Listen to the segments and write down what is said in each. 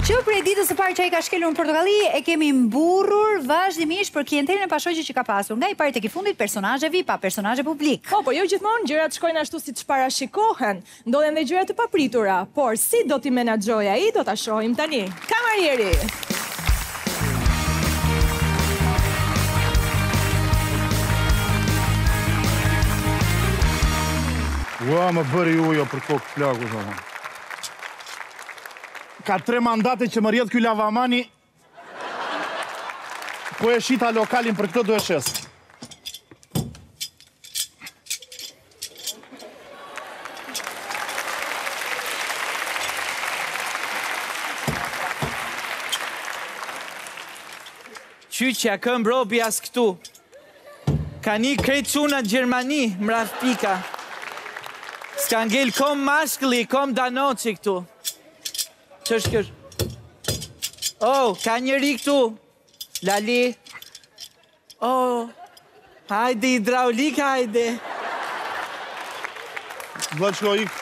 Që për e ditës së parë që ai ka shkelur në Portokalli, e kemi mburrur vazhdimisht për klientelën e pashoqe që ka pasur. Nga i pari tek i fundit personazhe VIP, personazhe publik. Po, jo gjithmonë gjërat shkojnë ashtu siç parashikohen. Ndodhen edhe gjëra të papritura, por si do t'i menaxhojë ai, do ta shohim tani. Kamarieri. Ua, më bëri ujo për kokë plaku, zona. Ka 3 mandate që më rjedh ky lavamani. Po e shita lokalin për këtë do e shes. Qyqja, këm robi as këtu. Ka një krejt quna Gjermani, mraf pika. S'ka ngell kom mashkli, kom danoqi këtu. Që është kjo? Oh, ka njëri këtu. Lali. Oh, hajde hidraulik, hajde. Vlaqko, ik.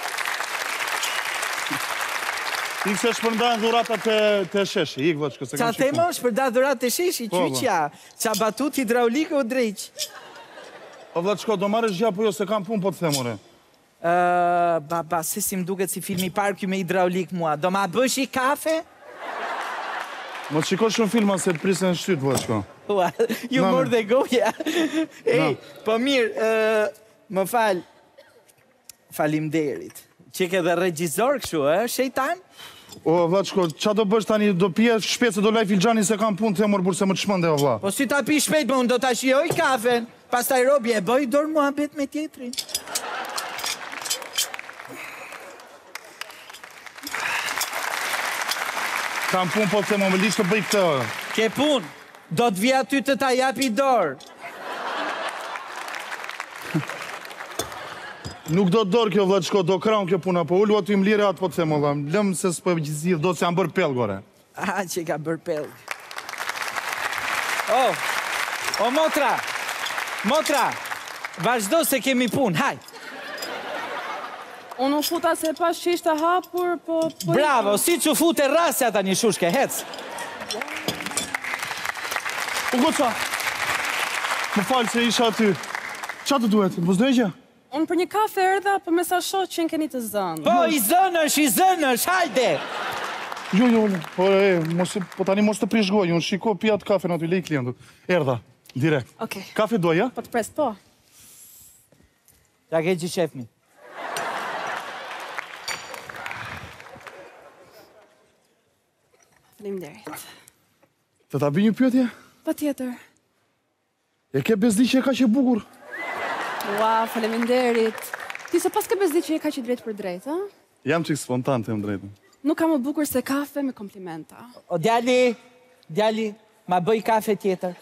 Ik se shpërndajnë dhuratat të sheshi. Ik, Vlaqko, se kam Qa themo, shpërnda dhurat të sheshi, qyqja. Qa batut hidraulik o drejq. O, Vlaqko, do marrë zhja po jo se kam pun po të themore. Baba, se si m'duket si filmi parë kjo me hidraulik mua. Do ma bësh i kafe? Më të shiko shumë filma se të prisën shtyt, Vlaqko. Ju mor dhe goja. Ej, po mirë, më fal. Falimderit. Që ke dhe regjizor këshu, shejtan? O, Vlaqko, qa do bësh tani, do pje shpet se do laj filxani se kam pun të themor burse më të shmënde, o vla. Po si ta pi shpejt, më unë do ta shioj kafen. Pastaj robi e bëj dorë muhabet me tjetrin. Kam pun po të themo, më lishtë të bëj këtë. Ke pun, do të vija ty të ta japi dorë. Nuk do të dorë kjo, Vlaqko, do kraun kjo puna, po ullu aty më lire atë po të themo, vla. Lëmë se s'po e gjithë, do të se janë bërë pelë, gore. Aha, që ka bërë pelë. O, motra, vazhdo se kemi pun, hajt. Unë u futa se pas që ishte hapur, po... Bravo, si që fute rasja ta një shushke, hec. U goca, më falë se isha aty. Qa të duhet, më zdojgja? Unë për një kafe erdha, për me sa shoh që në keni të zënë. Po, i zënësh, hajde. Jo, po tani mos të prishgoj, unë shiko pia të kafe në aty, lej klientët. Erdha, direkt. Okej. Kafe doja? Po të pres, po. Ja ke që shefmi. Faleminderit. Të ta bëj një pyetje? Pa tjetër. E ke bezdi që e ka që bukur? Ua, faleminderit. Ti se pas ke bezdi që e ka që drejt për drejt, ha? Jam qik spontan të më drejtën. Nuk ka më bukur se kafe me komplimenta. O, djali, ma bëj kafe tjetër.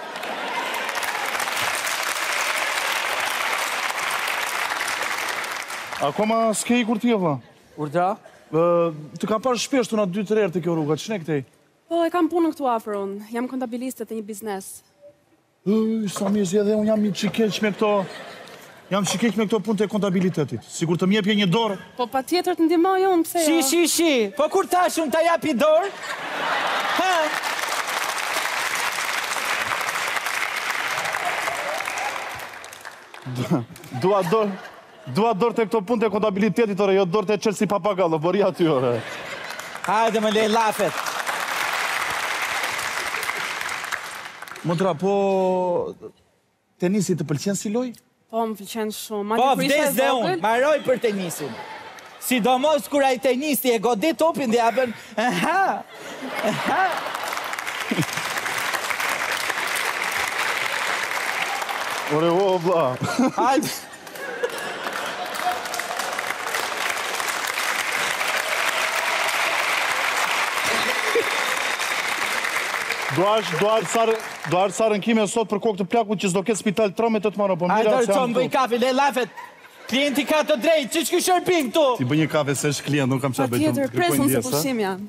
Akoma s'ke i kur tje, vla? Urdra? Të kam parë shpesh të nga 2-3 herë të kjo rruga, që ne këtej? Po, e kam punën këtu afër unë. Jam kontabiliste të një biznes. Sa mirë, edhe unë jam qikeq me këto... Jam qikeq me këto punë të kontabilitetit. Sigur të mjepje një dorë. Po, pa tjetër të ndihmoj unë, pse jo? Shi. Po, kur tash unë ta japi dorë? Ha? Dua dorë të këto punë të kontabilitetit, ore, jo dorë të qelë si papagallë, bëri aty, ore. Hajde më lej lafet. Motra, po... Tenisi të pëlqen si loj? Po, më pëlqen shumë. Po, vdes dhe unë, maroj për tenisin. Sidomos kur ai tenisi e godit topin dhe abën... Aha. Ore, o, vla. Hajde. Do arë sarën kime sot për kokë të plakut që s'do ketë spital traumet të të marë, po mira se jam të bëj kafe, le lafet. Klienti ka të drejtë, që shky shërping tu? Ti bëj një kafe se është klient, nuk kam qa bëjtëm të Tjetër, presën se pushim janë.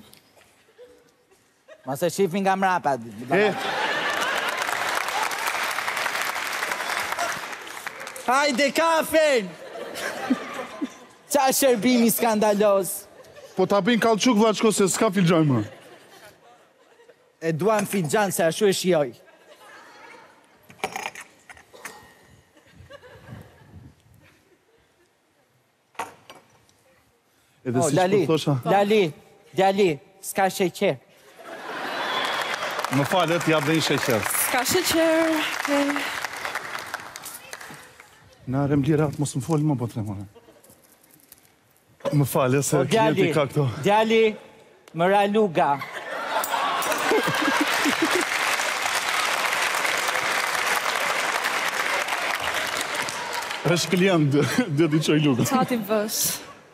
Ma se shifin nga mrapa. Hajde kafen! Qa shërbimi skandaloz. Po ta bëjnë kallçuk vllachko se s'ka filxhan më. E duam finxhan se ashtu e shijoj. Edhe Oh, si Lali, po thosha. Djali, s'ka sheqer. Më falë, ti jap dhe një sheqer. S'ka sheqer. Okay. Na remlira atë mos më fol më po të more. Më falë se O klienti ka këto. djali, më raluga. Është klient, dhe t'i qoj luka. Qa ti bësh?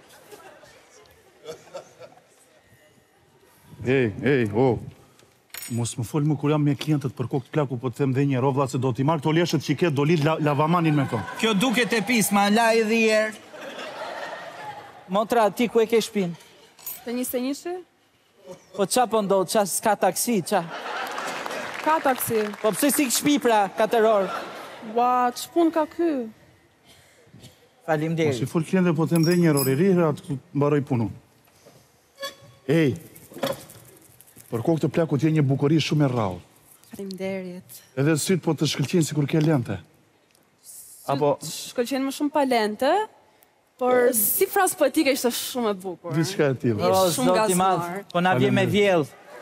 Ej, mos më fol më kur jam me klientët për kokë plaku, po të them dhe një rovlla se do t'i marrë këto leshet që i ketë, do lidh lavamanin me to. Kjo duket e pis, ma la i dhier. Motra, ti ku e ke shpinë? Të 21-shi? Po qa po ndodh, qa s'ka taksi, qa? Ka taksi. Po pse si këshpi pra, 4 orë? Ua, që pun ka ky? Falim Mos i deri. fol klientët, po të them dhe një orë i rihë, atë mbaroj punun. Ej, për kokë të plakut je një bukuri shumë e rrallë. Faleminderit. Edhe syt po të shkëlqejnë si kur ke lente. Apo, Shkëlqen më shumë palente, por si frazë poetike ishte shumë e bukur. diçka e tillë. O, shumë zoti madh, gazmar. po na vje me vjell.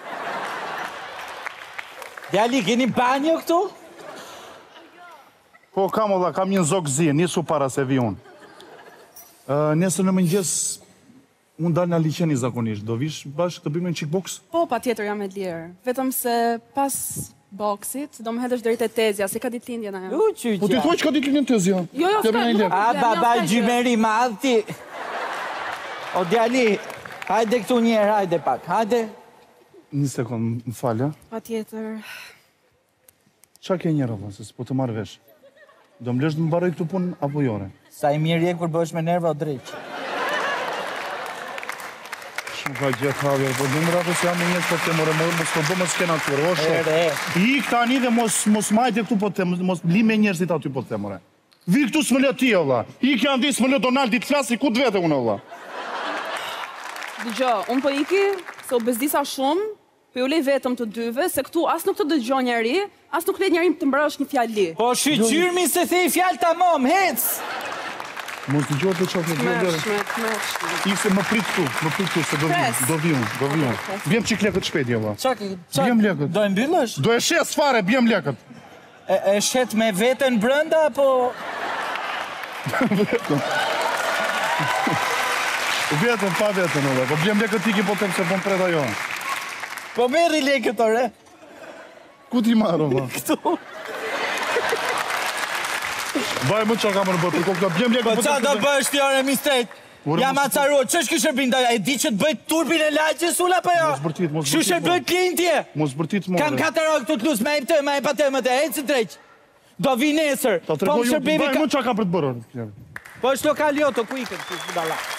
Djali, keni banjo këtu? Po, kam olla, kam një zog zi, nisu para se vi unë. Nesër në mëngjes, unë dalë në liqeni zakonisht. Do vish bashkë të bëjmë një kickbox? Po, pa tjetër jam e lirë. Vetëm se pas boksit, do më hedhësh deri te tezja, se ka ditëlindjen ajo. Po ti Qyqja. thua që ka ditë një tezja. Jo, T'jap s'ka, një nuk- lek. A, Ja, baba ja, ja. gjymeri madh ti. O, djali, hajde këtu njerë, hajde pak, hajde. Një sekund, më falja. Pa tjetër. Qa ke një rrëva, se s'po të marrë vesh? Do më lesh të më baroj këtu punë, apo jore? Sa i mirë je kur bësh me nerva o drejq. Shumë ka gjithë havjer, po dhe më rapo se jam e njësë po të more, mos po bë më s'kena të o shok. Ere, I tani dhe mos majte këtu po të mos li me njerëzit aty po të more. Vi këtu s'më lë ti, olla. I ke andi s'më lë Donaldi të flasi, ku të vete unë, olla. Dëgjo, unë po iki, se u bezdisa shumë, po ju lej vetëm të dyve, se këtu as nuk të dëgjon njeri, as nuk lej njeri të mbrosh një fjali. po shqyrmi se the i fjallë ta mom, hec! Mos të gjohë të qofë në gjërë. Mërshme. Ikse më prit këtu, se do Pres. vi unë. Bjem qik lekët shpeti, olla. Bjem lekët. Do e mbyllësh? Do e shes fare, bjem lekët. E shet me veten brënda, po... Vetën, pa vetën, olla. Po bjem lekët tiki, po tem se po më pret ajo. Po merri lekët, ore. Ku ti marrë, olla? Këtu. Vaj më qa kamë në bërë, për kokë, bjem lekët, Po qa do bësh ti, ore, mistrejt? Ore, Jam mos- acaruar, që është kështë shërbin? E di që të bëjt turbin e lagjes ula për jo? Mos bërtit, mos Kështu bërtit, shërbën klientje? Mos bërtit më. Kam 4 orë këtu të lusë, ma e pëtë, ma e patë, më të ecë të dreq. Do vi nesër. Ta Po tregoj më ju, shërbimi vaj ka... më qa ka për të bërë. Po është lokal joto, ku ikën?